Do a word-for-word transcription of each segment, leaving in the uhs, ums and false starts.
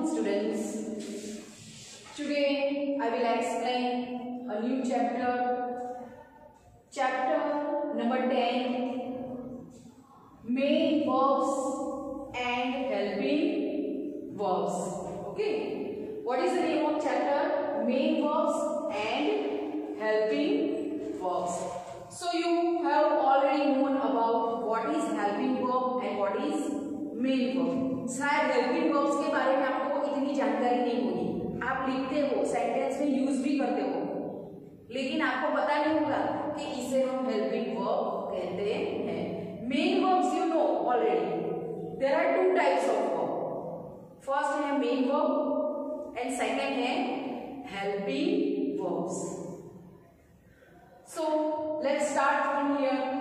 students. Today I will explain a new chapter, chapter number ten, main verbs and helping verbs. Okay, what is the name of chapter? Main verbs and helping verbs. So you have already known about what is helping verb and what is main verb. शायद helping verbs के बारे में आपको इतनी जानकारी नहीं होगी, आप लिखते हो, सेंटेंस में यूज भी करते हो, लेकिन आपको पता नहीं होगा कि इसे हम हेल्पिंग वर्ब कहते हैं. Main verbs you know already. There are two types of verb. First है मेन वर्ब एंड सेकंड है helping verbs. So let's start from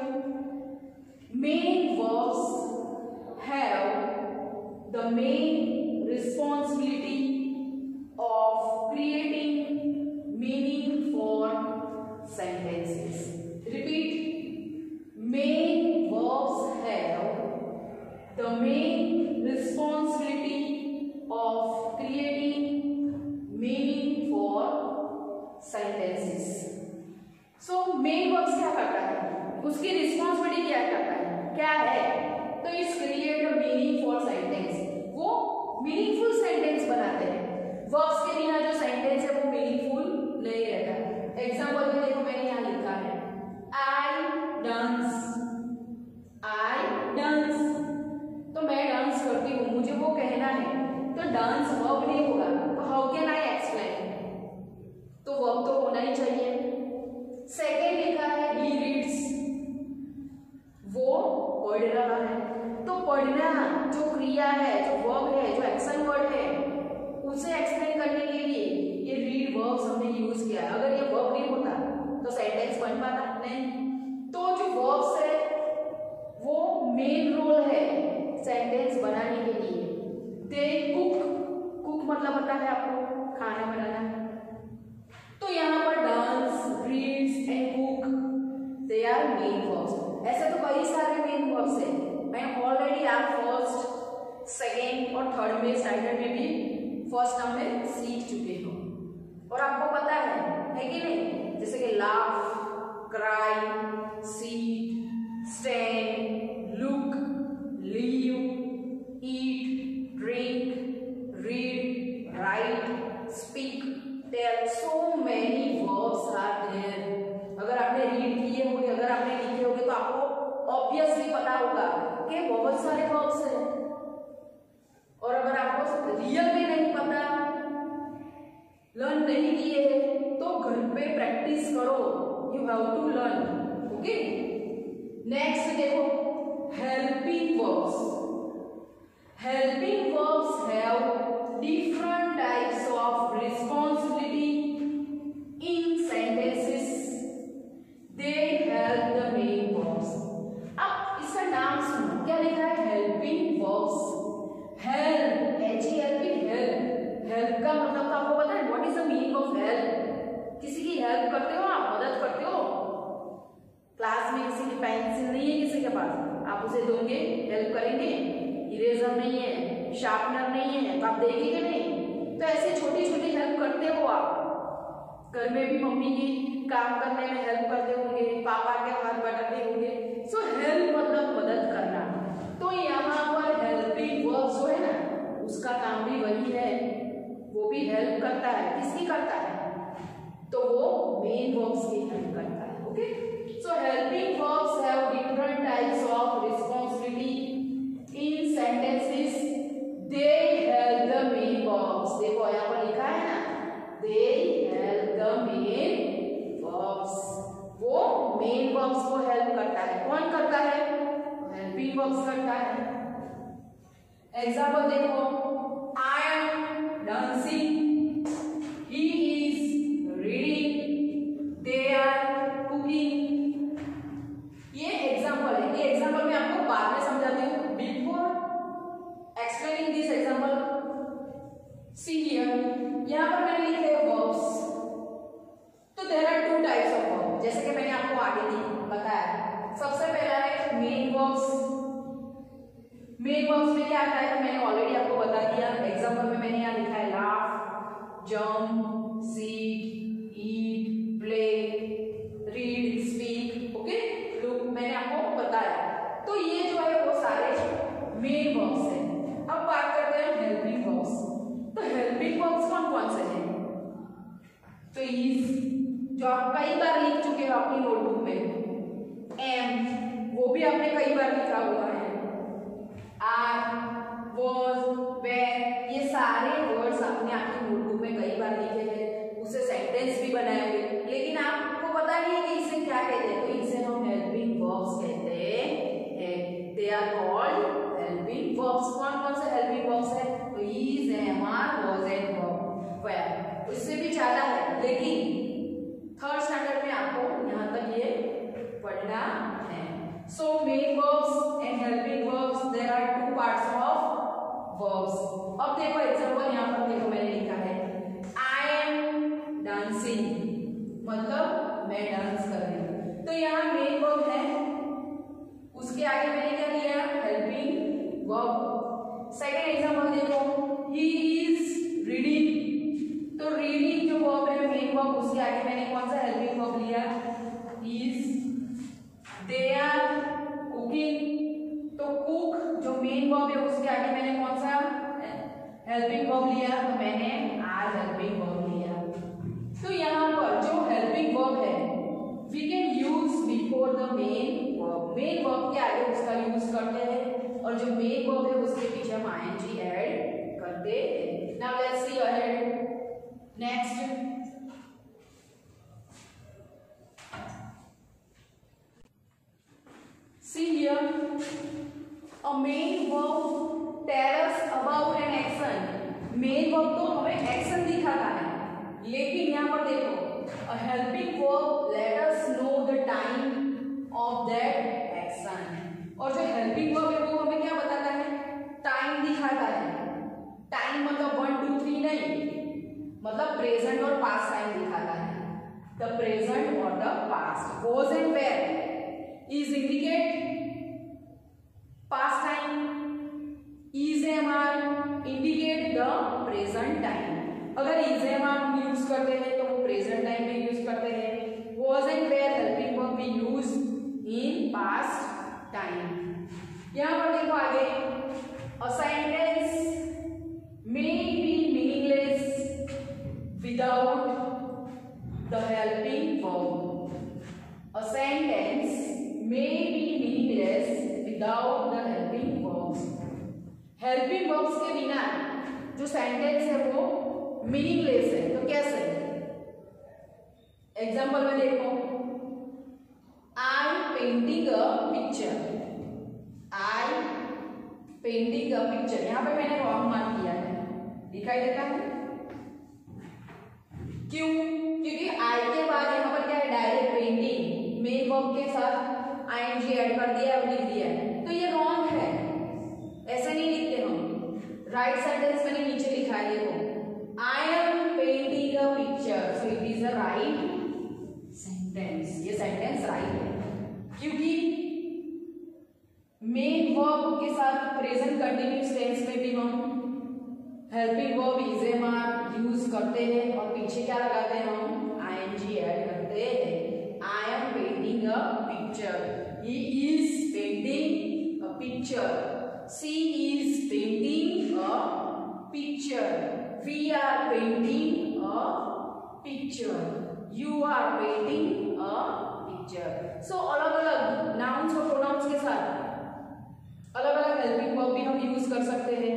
here. Main verbs have the main responsibility of creating meaning for sentences. Repeat. Main verbs have the main responsibility of creating meaning for sentences. So main verbs क्या करता है, उसकी responsibility क्या करता है, क्या है? तो इस create a meaning for sentence, वो मीनिंगफुल सेंटेंस बनाते हैं. वर्ब्स के बिना जो सेंटेंस है वो मीनिंगफुल नहीं रहता. एग्जांपल में देखो, मैंने यहाँ लिखा है आई डांस. आई डांस, तो मैं डांस करती हूँ, मुझे वो कहना है, तो डांस वर्ब नहीं होगा, तो हाउ कैन आई एक्सप्लेन? तो वर्ब तो होना ही चाहिए. सेकेंड लिखा है ही रीड्स, वो पढ़ रहा है, तो पढ़ना जो क्रिया है, जो वर्ब है, जो एक्शन वर्ड है, उसे एक्सप्लेन करने के लिए ये रीड वर्ब्स हमने यूज किया है. अगर ये वर्ब नहीं होता तो सेंटेंस बन पाता नहीं. तो जो वर्ब्स है वो मेन रोल है सेंटेंस बनाने के लिए. दे कुक, कुक मतलब पता है आपको, खाना बनाना. तो यहाँ पर dance, reads and cook, they are main verbs. ऐसे तो कई सारे मेन वर्ब्स हैं. मैं ऑलरेडी आप फर्स्ट, सेकेंड और थर्ड में स्टैंडर्ड में भी फर्स्ट टर्म में सीख चुके हो और आपको पता है है कि नहीं? जैसे कि laugh, cry, sit, stand, look, leave, eat, drink, read, write, speak, tell. So many verbs are there. अगर आपने रीड किए होंगे, अगर आपने लिखे होंगे, तो आपको ऑब्वियसली पता होगा कि बहुत सारे वर्ब्स हैं. और अगर आपको रियल में नहीं पता, लर्न नहीं किए हैं, तो घर पे प्रैक्टिस करो. You have to learn. Okay, next देखो helping verbs. Helping verbs have different types of responsibility in sentences. They help the main verbs. अब इसका नाम सुनो, क्या लिखा है? Helping verbs. Help, H E L P, help. Help का मतलब आपको पता है? What is the meaning of help? किसी की हेल्प करते हो आप, मदद करते हो. क्लास में किसी की पेंसिल नहीं है किसी के पास, आप उसे दोगे, हेल्प करेंगे. इरेजर नहीं है, शार्पनर नहीं है, तो आप देंगे कि नहीं? तो ऐसे छोटी छोटी हेल्प करते हो आप. घर में भी मम्मी की काम करने में हेल्प करते होंगे, पापा के हाथ बटाते होंगे. सो हेल्प मतलब मदद करना. तो यहाँ पर हेल्पिंग वर्ब जो है ना, उसका काम भी वही है, वो भी हेल्प करता है. किसकी करता है? तो वो मेन वर्ब्स की हेल्प करता है. Okay, so helping verbs have different types of responsibility in sentences. They help the main verbs. देखो यहाँ पर लिखा है ना, they help the main verbs. वो मेन वर्ब्स को हेल्प करता है. कौन करता है? हेल्पिंग वर्ब्स करता है. एग्जांपल देखो, I am dancing, he is reading, they are cooking. ये एग्जांपल है. ये एग्जांपल मैं आपको बाद में समझाती हूँ. Before explaining this example, see here, यहाँ पर मैंने लिखे वर्ब्स. तो there are two types of verb, जैसे कि मैंने आपको आगे दी बताया. सबसे पहला है मेन वर्ब्स. मेन वर्ब्स में क्या आता है? मैंने ऑलरेडी आपको बता दिया. एग्जांपल एग्जाम्पल में मैंने यहाँ लिखा है laugh, jump, sit, eat, play, read, speak. Okay, look, मैंने आपको बताया। तो ये जो है वो सारे मेन वर्ब्स हैं। अब बात करते हैं हेल्पिंग वर्ब्स। तो हेल्पिंग वर्ब्स कौन कौन से हैं? तो इज, जो आप कई बार लिख चुके हो अपनी नोटबुक में, एम, वो भी आपने कई बार लिखा हुआ है, आर, वाज, वेर, ये सारे वर्ड्स आपने आपकी नोटबुक में कई बार लिखे हैं, उससे सेंटेंस भी बनाए हुए, लेकिन आपको पता नहीं है कि इसे क्या कहते हैं। तो इसे हम हेल्पिंग वर्ब्स कहते हैं। They are called helping verbs. कौन कौन से हेल्पिंग वर्ब्स है? तो is, am, are, was and were. उससे भी ज्यादा है, लेकिन थर्ड स्टैंडर्ड में आपको यहाँ तक ये पढ़ना है। So main verbs and helping verbs, there are two parts of verbs. अब देखो एग्जांपल, यहाँ पर देखो मैंने लिखा है आई एम डांसिंग, मतलब मैं डांस कर रही हूँ। तो यहाँ मेन वर्ब है, उसके आगे मैंने क्या दिया? Helping verb. सेकंड एग्जांपल देखो, ही इज रीडिंग। तो रीडिंग जो वर्ब है मेन वर्ब, उसके आगे मैंने कौन सा हेल्पिंग वर्ब लिया? इज। They are cooking. तो कुक जो मेन वर्ब है उसके आगे मैंने कौन सा हेल्पिंग वर्ब लिया? तो मैंने आर हेल्पिंग वर्ब लिया। तो यहाँ पर जो हेल्पिंग वर्ब है we can use before the main verb. Main verb के आगे उसका यूज करते हैं, और जो मेन वर्ब है उसके पीछे हम आईएनजी ऐड करते हैं। Now let's see ahead. Next, see here, a main verb tell us about an action. Main verb तो हमें एक्शन दिखाता है, लेकिन यहाँ पर देखो a helping verb let us know the time of that action। और जो helping verb है वो हमें क्या बताता है? टाइम दिखाता है। टाइम मतलब वन टू थ्री नहीं, मतलब प्रेजेंट और पास्ट टाइम दिखाता है। द प्रेजेंट और the past. Was and were is indicate past time, is am are indicate the present time. अगर इज एम आर यूज करते हैं तो वो प्रेजेंट टाइम में यूज करते हैं। Was and were helping verb we use in past time. यहां पर देखो आगे, a sentence may be meaningless without the helping verb. A sentence may be meaningless without the helping verbs. Helping verbs के बिना जो sentence है वो meaningless है। तो कैसे? एग्जाम्पल में देखो, I painting a picture. I painting a picture, यहां पे मैंने रॉन्ग मार्क किया है, दिखाई देता है क्यों? क्योंकि आई के बाद यहाँ पर क्या है? डायरेक्ट पेंटिंग मेन वर्ब के साथ आईएनजी ऐड कर दिया और लिख दिया है, तो ये रॉन्ग है। ऐसे नहीं लिखते हम। राइट सेंटेंस मैंने नीचे लिखा है, देखो I am painting a picture, so it is a right sentence. ये सेंटेंस राइट है क्योंकि मेन वर्ब के साथ प्रेजेंट कंटिन्यूअस टेंस में भी हम helping verb is am are use करते हैं, और पीछे क्या लगाते हैं? हम आईएनजी ऐड करते हैं। I am painting a picture, he is painting a picture, she is painting a picture, we are painting a picture, you are painting a picture. So अलग अलग नाउन्स और प्रोनाउंस के साथ अलग अलग हेल्पिंग वर्ब भी हम यूज कर सकते हैं।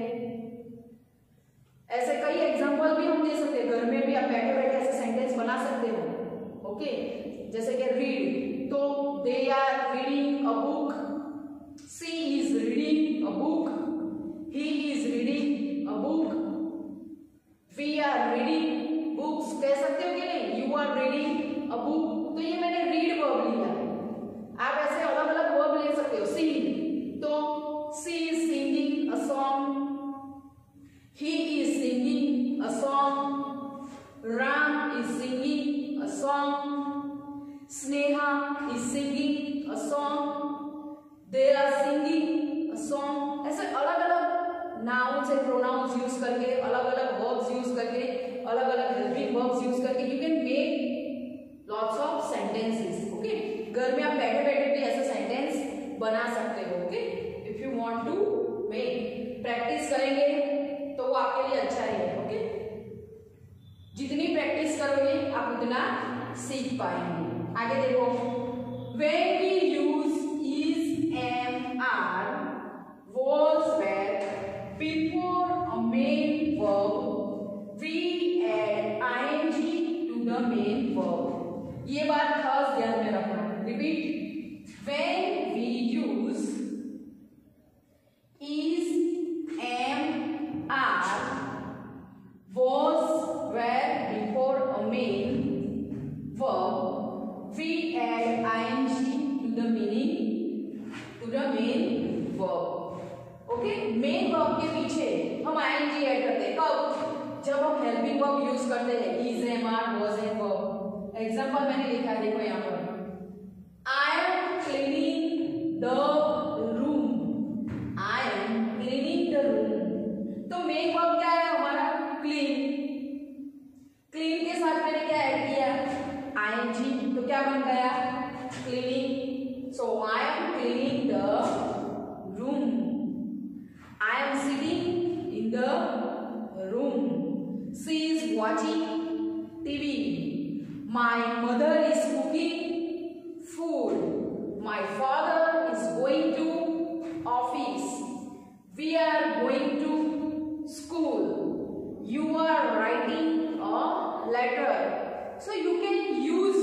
ऐसे कई एग्जांपल भी हम दे सकते हैं। घर में भी आप बैठे बैठे ऐसे सेंटेंस बना सकते हो। ओके, जैसे कि रीड, तो they are reading a book, she is reading a book, he is reading a book, we are reading books. कह सकते हो कि नहीं? You are reading a book. तो ये मैंने रीड वर्ब लिया है। आप ऐसे अलग अलग वर्ब ले सकते हो। सिंग, तो she is singing a song, he is singing a song, Ram is singing a song, Sneha is singing a song, they are singing a song। ऐसे अलग अलग नाउन्स एंड प्रोनाउंस यूज करके, अलग अलग वर्ब्स यूज करके, अलग अलग helping verbs use करके you can make lots of sentences. Okay, घर में आप बैठे बैठे भी ऐसा सेंटेंस बना सकते हो। Okay, if you want to make, practice करेंगे तो वो आपके लिए अच्छा है। ओके, जितनी प्रैक्टिस करोगे आप उतना सीख पाएंगे। आगे देखो, when we use is, am, are, was, were before a main verb, we add ing to the main verb। ये बात खास ध्यान में रखना। Repeat, when we use is, am, are, was, were before a main verb, we add ing to the meaning to the main verb। ओके, main verb के पीछे हम ing ऐड करते हैं। कब? जब हम हेल्पिंग वर्ब यूज करते हैं, is, am, are, was and verb। Example मैंने लिखा है, देखो यहाँ पर, I am cleaning the room। I am cleaning the room। तो मेन वर्ब क्या है हमारा? क्लीन। क्लीन के साथ मैंने क्या ऐड किया? ing। तो क्या बन गया? Cleaning. So I am cleaning the room. I am sitting in the room. She is watching TV. My mother is cooking food. My father is going to office. We are going to school. You are writing a letter. So you can use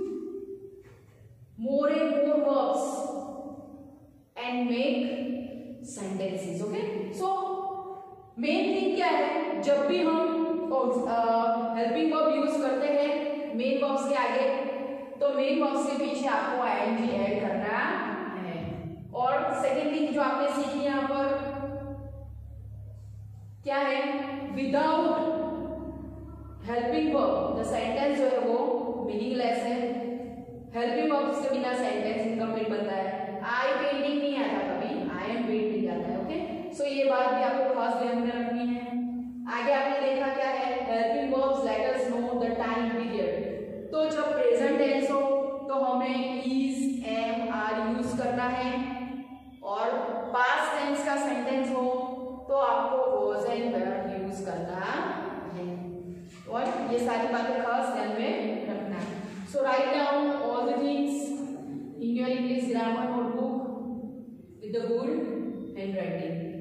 more and more verbs and make sentences. Okay? So main thing क्या है? जब भी हम helping verb use करते हैं main verbs के आगे, तो मेन वर्ब्स के पीछे आपको ing ऐड करना है। और सेकेंड थिंग जो आपने सीखी यहाँ पर क्या है? Without helping verb the sentence जो है वो मीनिंगलेस है। हेल्पिंग वर्ब्स के बिना सेंटेंस इनकम्प्लीट बनता है। आई पेंटिंग नहीं आता कभी, आई एम पेंटिंग आता है। ओके, सो ये बात भी आपको खास ध्यान में रखनी है। आगे आपने देखा क्या है? Helping verbs let us know the time period. तो जब प्रेजेंट टेंस हो तो हमें इज, एम, आर यूज करना है, और पास्ट टेंस का सेंटेंस हो तो आपको वाज एंड वर यूज करना है। और ये सारी बातें खास ध्यान में रखना है। So write down all the things in your English grammar notebook with the good handwriting.